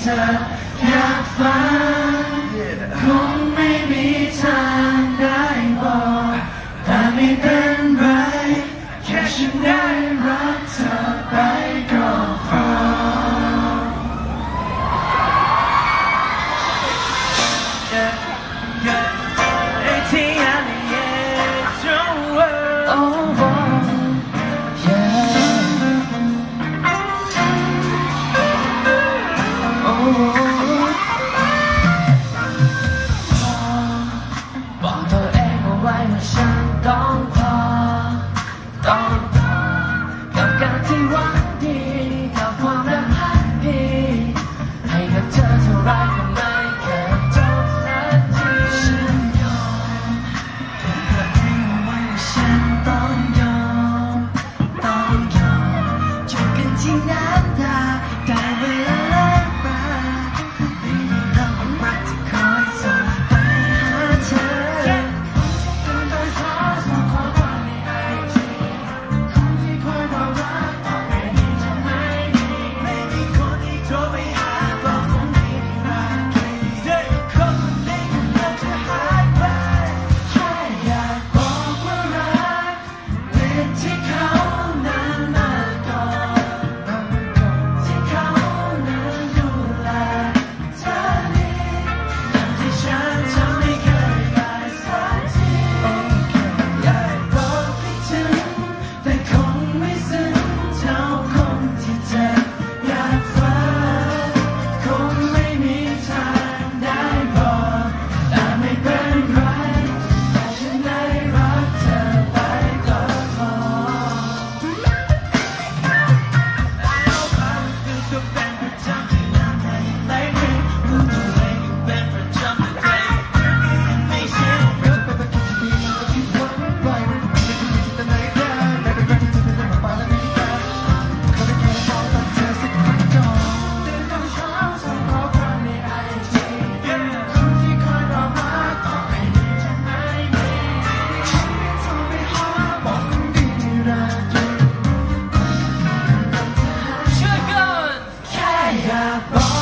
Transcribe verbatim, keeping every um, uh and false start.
ธออยากฟังคงไม่มีทางได้บอกแต่ไม่เป็นไรแค่ฉันได้รักเธอไปก็พอบอกตัวเองเอาไว้ว่าฉันต้องพอต้องพอกับการที่หวังดีกับความรักพักดีให้กับเธอเท่าไรก็ไม่เคยจบสักทีฉันยอมบอกตัวเองเอาไว้ว่าฉันต้องยอมต้องยอมจบกันที่น้ำตาได้เวลาแล้วมาไม่มีเราความรักที่คอยส่งไปหาเธอบอก